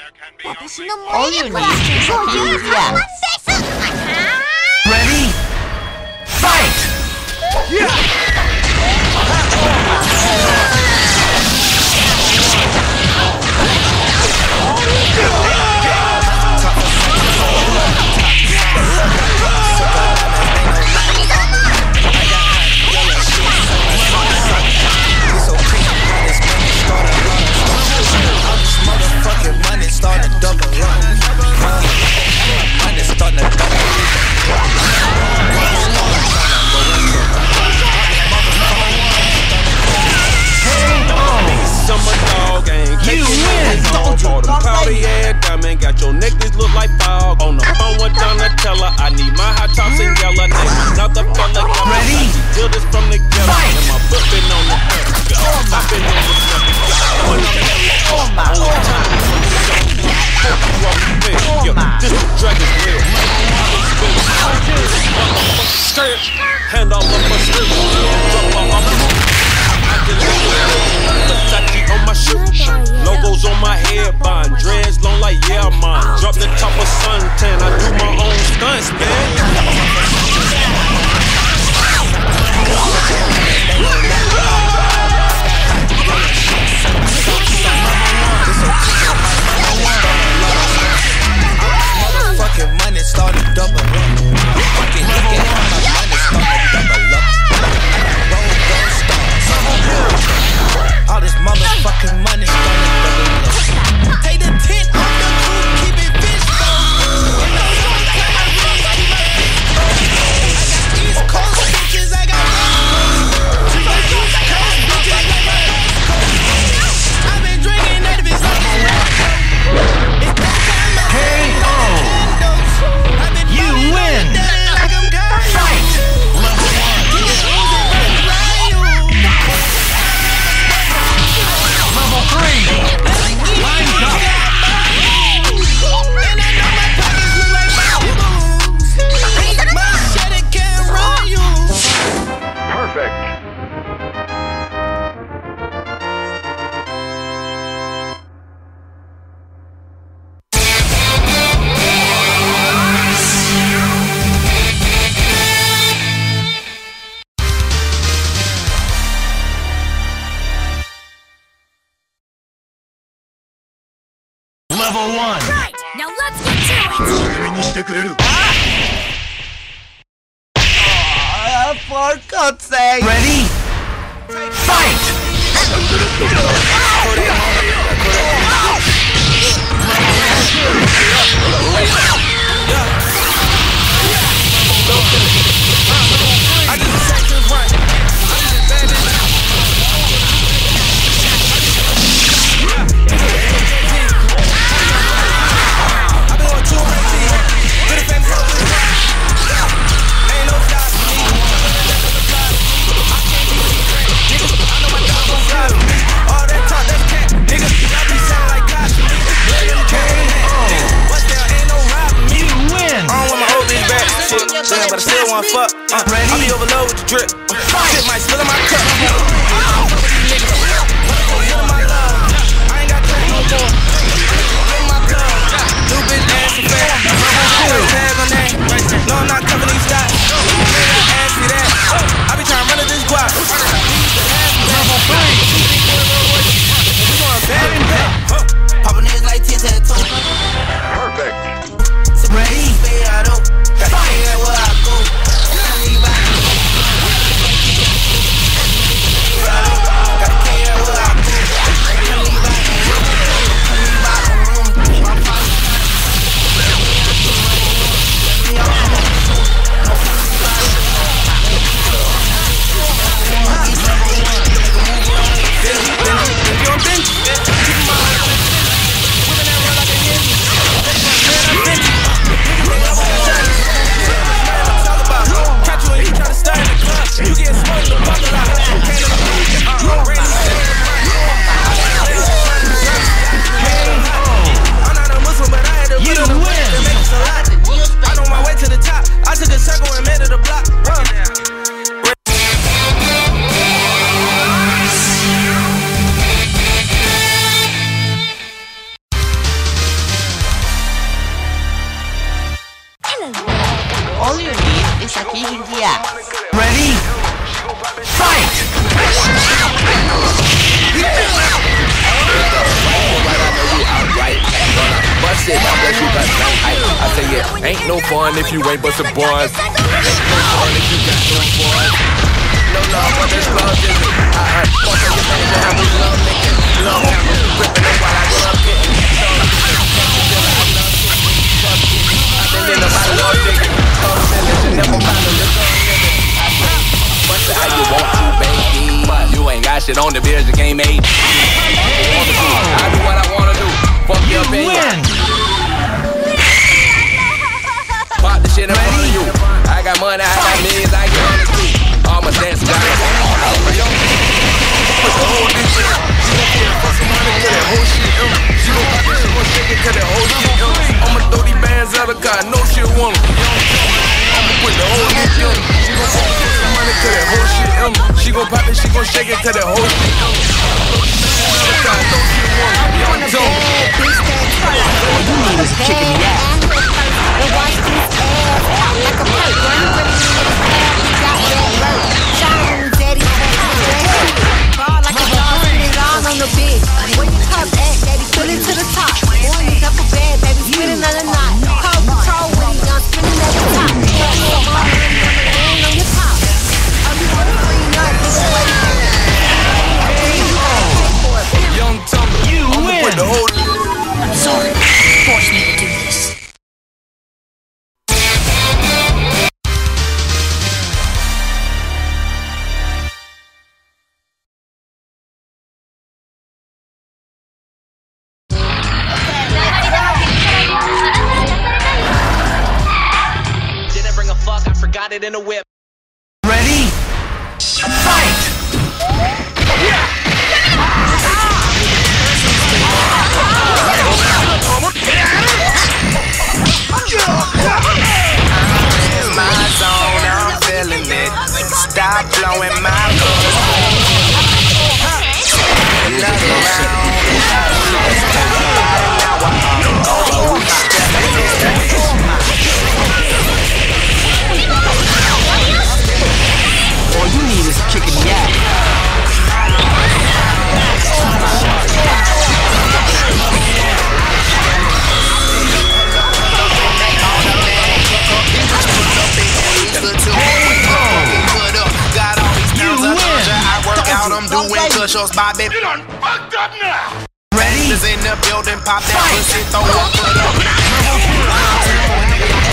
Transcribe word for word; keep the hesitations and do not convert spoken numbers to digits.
All you need is a few reps. Ready? Fight! Yeah! Got your necklace look like fog. On the phone with Donatella, I need my hot tops and yellow. Name another fella. Ready? Till this from the ghetto. And my foot been on the earth. I've been on the This is Dragon's Will. Hand all up my skirt. Drop all off the on my shoe. Logos on my head, bond. Dreads long like yeah, man. Drop the top of suntan. I do my own stunts, man. Motherfucking money started double up. Fucking nigga, my money started double up. Roll gold stars. All this motherfucking money started double up. Take the tent off the roof, keep it fish though. I got East Coast bitches, I got West Coast bitches like my West Coast. I've been drinking out of his it's that time of K O. You win. Fight. Level one. Level three. Time's up. And I know my pockets look like my my shit, it can't run you. Perfect. Level one. Right, now let's get to it. Uh, for God's sake. Ready? Fight! I just said this right. I just said this. I've been on two eighteen. With a famous ain't no stop for me. I can't keep secret. Niggas, I know my dog gon' fly with me. All that talk, that's cat. Niggas, I be sounding like God to me. K O. What's there? Ain't no robbing me. You win. I don't want my old bitch back. Shit, damn, but I still want fuck. Uh, I be overloaded with the drip. Uh, shit might spill in my cup. I don't fuck with these niggas. Give my love. I ain't got time no more. Give my love. New bitch ass and fat. Tag on that. No, I'm not covering these dots. Nigga, ask me that. I be trying to run to this guap. Level three. We going back and back. Popping niggas like tic-tac-toe. Perfect. Ready? Stay out of. Got to stay out where I go. that you got I, I say yeah, ain't no fun if you ain't bustin' boys. Ain't no fun if you got no boys. No love for this love, just I heard fuck on your face and have a love nigga. Love hammer, rippin' it while I go up getting. I've been in the bottle of digging. Told them that you never found a little nigga. I say, what's the how you want to, baby? You ain't got shit on the beers, you can't make. I do what I wanna do. Fuck your opinion. Pop the shit in front of you. I got money, I got millions, I get on the street. All my stats got it. Put the whole bitch in. She gon' get fuck some money to that whole shit. She gon' pop it, she gon' shake it to that whole shit. I'ma throw these bands out of car, no shit want 'em. I'ma put the whole bitch in. She gon' fuck some money to that whole shit. She gon' pop it, she gon' shake it to that whole shit. No shit want 'em. Young Joe. All you need is a kick in the ass. And watch this ass like a pipe. When you ready to you got that work. Shine on the daddy, ball like a dog, spin it all on the bed. Where you cup at, baby, put it to the top. One is up a bed, baby, spin another knot. Cold control with it, young, spinning at the top. Yeah, you a mom, and on your top. Oh, you wanna clean up, nigga, wait a minute. Young Tumble, you I'ma win. Put the whole I'm sorry, force me to do this. Didn't bring a fuck, I forgot it in a whip. Ready? Fight! It's my zone, I'm feeling it. Stop blowing my clothes. Another round. All you need is a kick in the ass. I'm doing push-ups, Bobby. You done fucked up now. Ready? In the building, pop that pussy, throw up, put up.